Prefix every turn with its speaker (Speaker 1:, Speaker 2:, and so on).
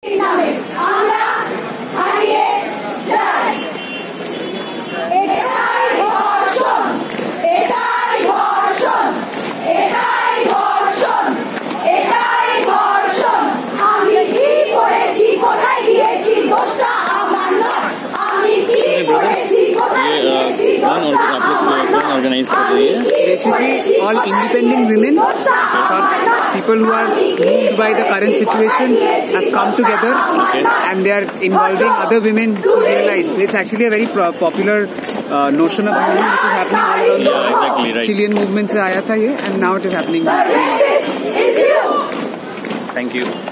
Speaker 1: Basically, all independent women or people who are moved by the current situation have come together and they are involving other women to realize it's actually a very popular notion of movement which is happening all around the world.
Speaker 2: Exactly, right.
Speaker 1: Chilean movement se aaya tha ye, and now it is happening.
Speaker 2: Thank you.